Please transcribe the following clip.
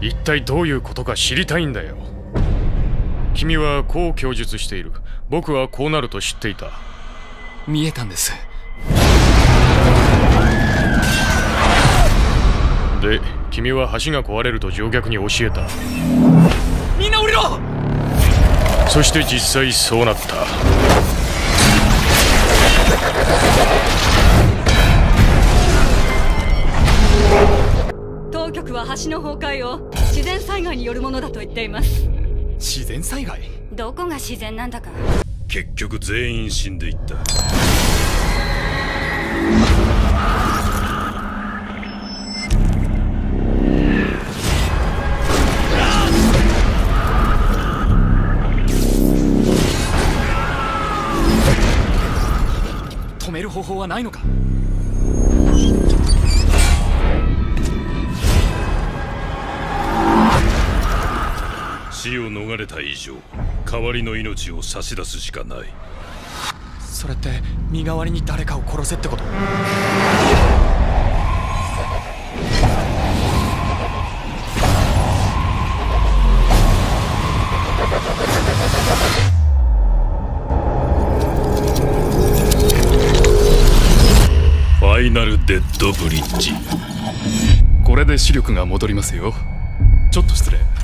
一体どういうことか知りたいんだよ。君はこう供述している。僕はこうなると知っていた。 見えたんです。 で、君は橋が壊れると乗客に教えた。 みんな降りろ！ そして実際そうなった。 当局は橋の崩壊を自然災害によるものだと言っています。 自然災害？ どこが自然なんだか。 結局全員死んでいった。 止める方法はないのか？ 死を逃れた以上、代わりの命を差し出すしかない。 それって身代わりに誰かを殺せってこと？ ファイナルデッドブリッジ。 これで視力が戻りますよ。ちょっと失礼。